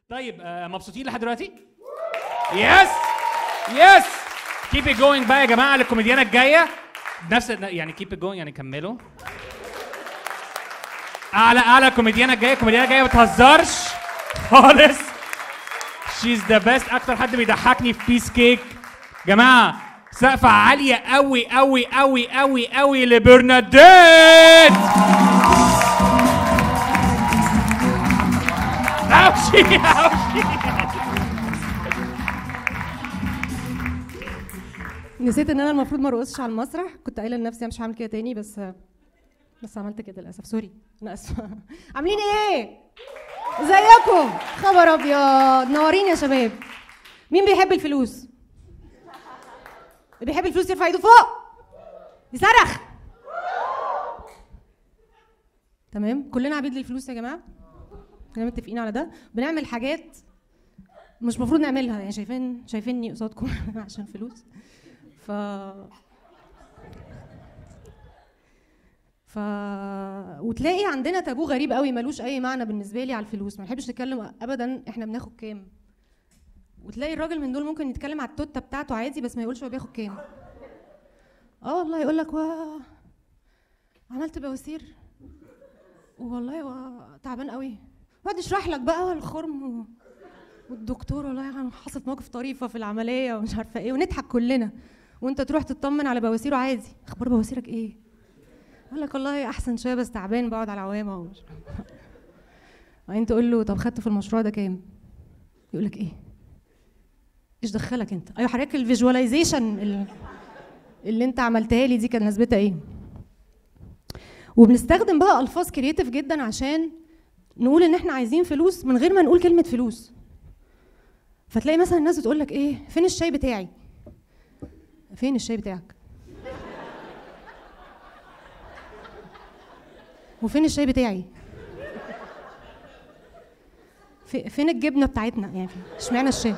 طيب مبسوطين لحد دلوقتي؟ يس يس كيب ات جوينج بقى يا جماعه للكوميديانه الجايه نفس يعني كيب ات جوينج يعني كملوا. اعلى الكوميديانه الجايه ما بتهزرش خالص. شيز ذا بيست. اكتر حد بيضحكني في بيس كيك جماعه. سقفه عاليه قوي قوي قوي قوي قوي لبرناديت. اوشي. نسيت ان انا المفروض ما ارقصش على المسرح، كنت قايله لنفسي مش هعمل كده تاني، بس عملت كده للاسف. سوري انا اسفه. عاملين ايه؟ ازيكم؟ خبر ابيض، نورين يا شباب. مين بيحب الفلوس؟ اللي بيحب الفلوس يرفع ايده فوق يصرخ. تمام، كلنا عبيد للفلوس يا جماعه، كلنا متفقين على ده. بنعمل حاجات مش المفروض نعملها، يعني شايفيني قصادكم عشان فلوس. وتلاقي عندنا تابو غريب قوي ملوش اي معنى بالنسبه لي على الفلوس. ما نحبش نتكلم ابدا احنا بناخد كام. وتلاقي الراجل من دول ممكن يتكلم على التوته بتاعته عادي بس ما يقولش هو بياخد كام. والله يقول لك عملت بواسير والله تعبان قوي، يقعد يشرح لك بقى الخرم والدكتور والله حصلت موقف طريفه في العمليه ومش عارفه ايه، ونضحك كلنا وانت تروح تطمن على بواسيره عادي. اخبار بواسيرك ايه؟ قال لك والله احسن شويه بس تعبان بقعد على العوامه وبعدين تقول له طب خدت في المشروع ده كام؟ يقول لك ايه؟ ايش دخلك انت؟ ايوه حضرتك الفيجواليزيشن اللي انت عملتها لي دي كان نسبتها ايه؟ وبنستخدم بقى الفاظ كرييتيف جدا عشان نقول ان احنا عايزين فلوس من غير ما نقول كلمه فلوس. فتلاقي مثلا الناس بتقول لك ايه؟ فين الشاي بتاعي؟ فين الشاي بتاعك؟ وفين الشاي بتاعي؟ فين الجبنه بتاعتنا؟ يعني اشمعنى الشاي؟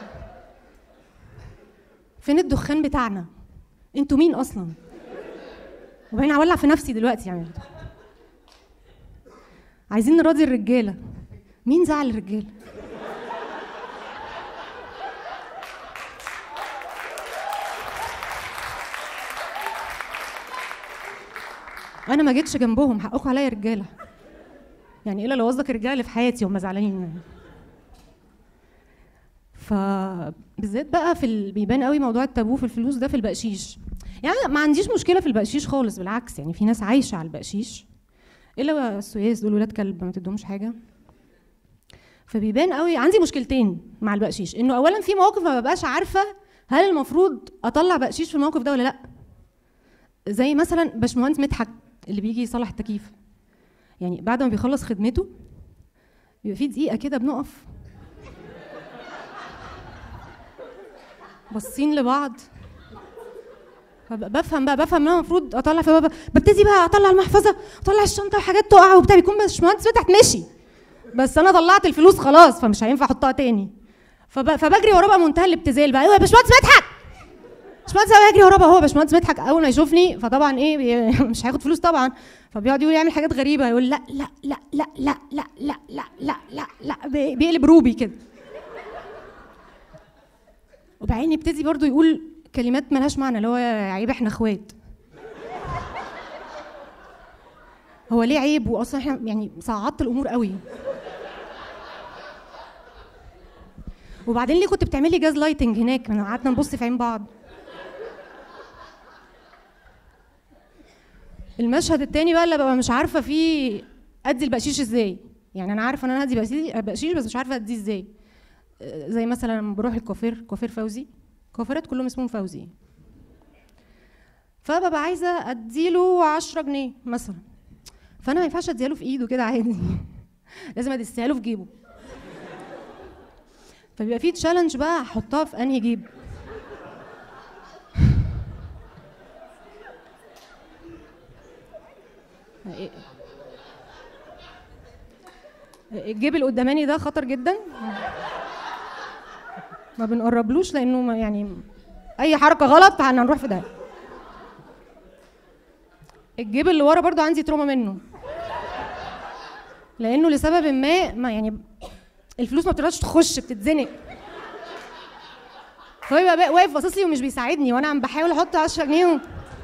فين الدخان بتاعنا؟ انتوا مين اصلا؟ وبعدين هولع في نفسي دلوقتي. يعني عايزين نراضي الرجاله، مين زعل الرجاله؟ انا ما جيتش جنبهم، حقكم عليا يا رجاله. يعني الا لو قصدك الرجاله اللي في حياتي هم زعلانين. فبالذات بقى بيبان قوي موضوع التابو في الفلوس ده في البقشيش. يعني ما عنديش مشكله في البقشيش خالص، بالعكس يعني في ناس عايشه على البقشيش، الا السويس دول ولاد كلب ما تدهمش حاجه. فبيبان قوي. عندي مشكلتين مع البقشيش، انه اولا في مواقف ما ببقاش عارفه هل المفروض اطلع بقشيش في الموقف ده ولا لا. زي مثلا باشمهندس مدحت اللي بيجي يصلح التكييف، يعني بعد ما بيخلص خدمته بيبقى في دقيقه كده بنقف باصين لبعض. بفهم ان انا المفروض اطلع في ببتدي بقى اطلع المحفظه اطلع الشنطه وحاجات تقع وبتاع، بيكون باشمهندس مدحت مشي بس انا طلعت الفلوس خلاص فمش هينفع احطها تاني. فبجري وراه بقى منتهى الابتذال بقى. ايوه يا باشمهندس مدحت، باشمهندس بجري وراه بقى. هو باشمهندس مدحت اول ما يشوفني فطبعا ايه مش هياخد فلوس طبعا، فبيقعد يعمل حاجات غريبه، يقول لا لا لا لا لا لا لا لا لا لا لا بيقلب روبي كده. وبعدين يبتدي برضو يقول كلمات ملهاش معنى، اللي هو عيب احنا اخوات. هو ليه عيب؟ واصلا احنا يعني صعدت الامور قوي. وبعدين ليه كنت بتعملي جاز لايتنج هناك؟ قعدنا نبص في عين بعض. المشهد التاني بقى اللي ببقى مش عارفه فيه ادي البقشيش ازاي. يعني انا عارفه ان انا ادي بقشيش بس مش عارفه اديه ازاي. زي مثلا لما بروح كوافير فوزي، كوافيرات كلهم اسمهم فوزي، فببقى عايزه اديله 10 جنيه مثلا، فانا ما ينفعش اديها له في ايده كده عادي لازم اديها له في جيبه. فبيبقى في تشالنج بقى احطها في انهي جيب. الجيب القداماني ده خطر جدا، ما بنقربلوش لانه يعني اي حركه غلط هنروح في ده. الجيب اللي ورا برضو عندي تروما منه، لانه لسبب ما يعني الفلوس ما بتقدرش تخش، بتتزنق. فهو يبقى واقف باصص لي ومش بيساعدني، وانا عم بحاول احط 10 جنيه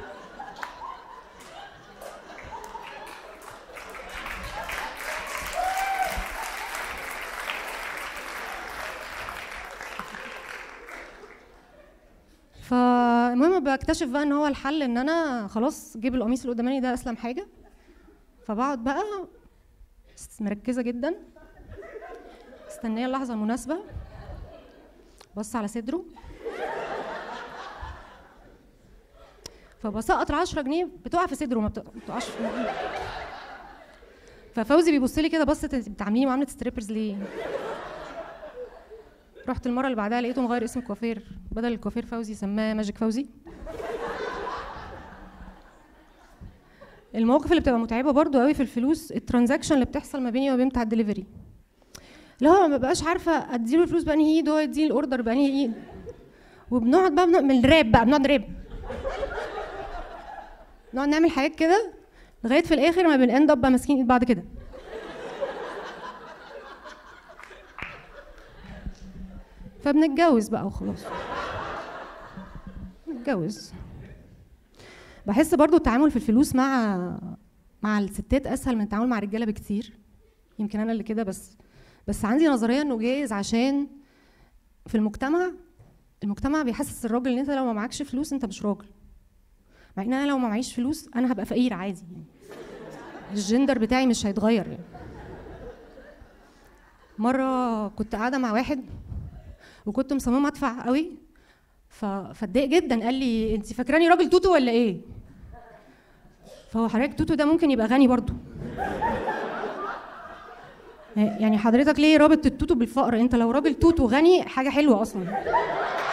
فالمهم بكتشف بقى ان هو الحل ان انا خلاص جيب القميص اللي قدامي ده اسلم حاجه. فبقعد بقى مركزه جدا، مستنيه اللحظه المناسبه، بص على صدره، فبسقط 10 جنيه بتقع في صدره، ما بتقعش في ففوزي بيبص لي كده، بصت بتعامليني معامله ستريبرز ليه؟ رحت المره اللي بعدها لقيته مغير اسم الكوافير، بدل الكوافير فوزي سماه ماجيك فوزي. المواقف اللي بتبقى متعبه برضو قوي في الفلوس، الترانزاكشن اللي بتحصل ما بيني وما بين بتاع الدليفري، اللي هو ما ببقاش عارفه اديله الفلوس بانهي ايد وهو يديني الاوردر بانهي ايد، وبنقعد بقى من الراب بقى بنقعد نراب، نقعد نعمل حاجات كده لغايه في الاخر ما بنأند اب بقى ماسكين ايد بعض كده. فبنتجوز بقى وخلاص، نتجوز. بحس برضو التعامل في الفلوس مع الستات اسهل من التعامل مع الرجاله بكتير، يمكن انا اللي كده، بس عندي نظريه انه جايز عشان في المجتمع بيحسس الراجل ان انت لو ما معكش فلوس انت مش راجل، مع ان انا لو ما معيش فلوس انا هبقى فقير عادي يعني، الجندر بتاعي مش هيتغير يعني. مره كنت قاعده مع واحد وكنت مصممه ادفع قوي، فاتضايق جدا، قال لي انت فاكراني راجل توتو ولا ايه؟ فهو حضرتك توتو ده ممكن يبقى غني برضو، يعني حضرتك ليه رابط التوتو بالفقر؟ انت لو راجل توتو غني حاجه حلوه اصلا.